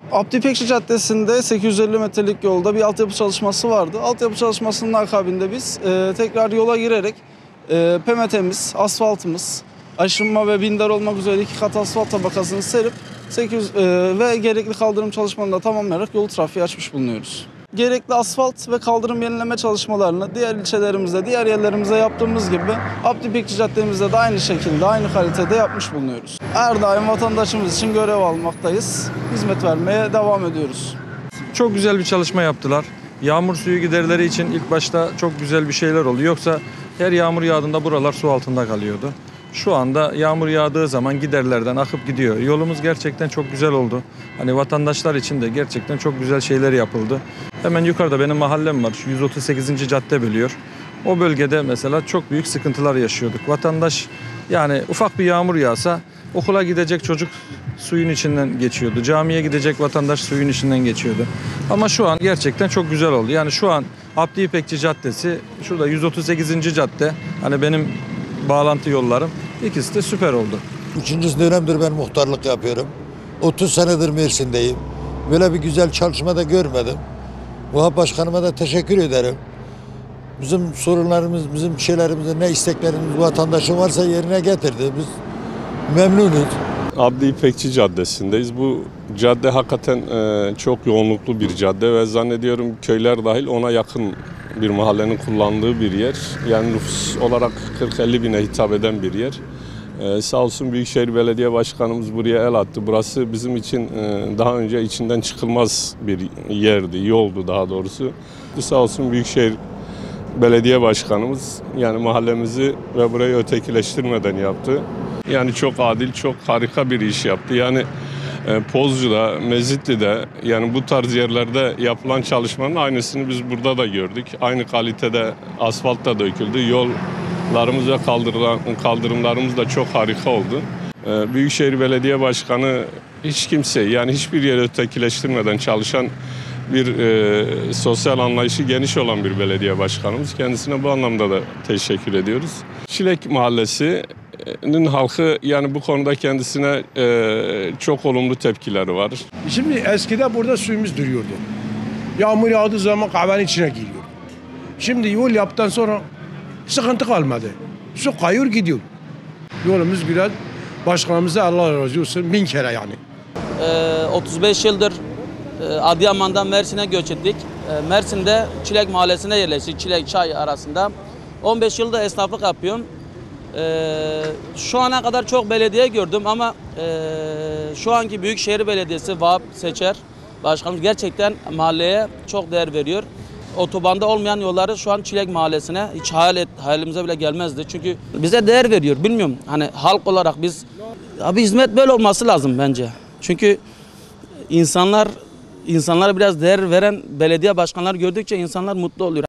Abdi İpekçi Caddesi'nde 850 metrelik yolda bir altyapı çalışması vardı. Altyapı çalışmasının akabinde biz tekrar yola girerek PMT'miz, asfaltımız, aşınma ve binder olmak üzere 2 kat asfalt tabakasını serip ve gerekli kaldırım çalışmalarını da tamamlayarak yolu trafiğe açmış bulunuyoruz. Gerekli asfalt ve kaldırım yenileme çalışmalarını diğer ilçelerimizde, diğer yerlerimizde yaptığımız gibi Abdi İpekçi Caddemizde de aynı şekilde, aynı kalitede yapmış bulunuyoruz. Her daim vatandaşımız için görev almaktayız. Hizmet vermeye devam ediyoruz. Çok güzel bir çalışma yaptılar. Yağmur suyu giderleri için ilk başta çok güzel bir şeyler oldu. Yoksa her yağmur yağdığında buralar su altında kalıyordu. Şu anda yağmur yağdığı zaman giderlerden akıp gidiyor. Yolumuz gerçekten çok güzel oldu. Hani vatandaşlar için de gerçekten çok güzel şeyler yapıldı. Hemen yukarıda benim mahallem var. Şu 138. cadde bölüyor. O bölgede mesela çok büyük sıkıntılar yaşıyorduk. Vatandaş yani ufak bir yağmur yağsa okula gidecek çocuk suyun içinden geçiyordu. Camiye gidecek vatandaş suyun içinden geçiyordu. Ama şu an gerçekten çok güzel oldu. Yani şu an Abdi İpekçi Caddesi, şurada 138. cadde. Hani benim bağlantı yollarım. İkisi de süper oldu. 3. dönemdir ben muhtarlık yapıyorum. 30 senedir Mersin'deyim. Böyle bir güzel çalışma da görmedim. Vahap Başkanıma da teşekkür ederim. Bizim sorunlarımız, bizim şeylerimiz, ne isteklerimiz vatandaşın varsa yerine getirdi. Biz memnunuz. Abdi İpekçi Caddesi'ndeyiz. Bu cadde hakikaten çok yoğunluklu bir cadde ve zannediyorum köyler dahil ona yakın bir mahallenin kullandığı bir yer. Yani nüfus olarak 40-50 bine hitap eden bir yer. Sağ olsun Büyükşehir Belediye Başkanımız buraya el attı. Burası bizim için daha önce içinden çıkılmaz bir yerdi, yoldu daha doğrusu. Sağ olsun Büyükşehir Belediye Başkanımız yani mahallemizi ve burayı ötekileştirmeden yaptı. Yani çok adil, çok harika bir iş yaptı. Yani Pozcu'da, Mezitli'de yani bu tarz yerlerde yapılan çalışmanın aynısını biz burada da gördük. Aynı kalitede asfalt da döküldü. Yollarımız ve kaldırımlarımız da çok harika oldu. Büyükşehir Belediye Başkanı hiç kimse yani hiçbir yere ötekileştirmeden çalışan bir sosyal anlayışı geniş olan bir belediye başkanımız. Kendisine bu anlamda da teşekkür ediyoruz. Çilek Mahallesi'nin halkı yani bu konuda kendisine çok olumlu tepkileri var. Şimdi eskiden burada suyumuz duruyordu. Yağmur yağdığı zaman kahvenin içine giriyor. Şimdi yol yaptıktan sonra sıkıntı kalmadı. Su kayıyor gidiyor. Yolumuz güzel. Başkanımıza Allah razı olsun 1000 kere yani. 35 yıldır Adıyaman'dan Mersin'e göç ettik. Mersin'de Çilek Mahallesi'ne yerleştik. Çilek Çay arasında. 15 yılda esnaflık yapıyorum. Şu ana kadar çok belediye gördüm ama şu anki Büyükşehir Belediyesi Vahap Seçer Başkanımız gerçekten mahalleye çok değer veriyor. Otobanda olmayan yolları şu an Çilek Mahallesi'ne hiç hayalimize bile gelmezdi. Çünkü bize değer veriyor. Bilmiyorum hani halk olarak biz abi hizmet böyle olması lazım bence. Çünkü insanlara biraz değer veren belediye başkanları gördükçe insanlar mutlu oluyor.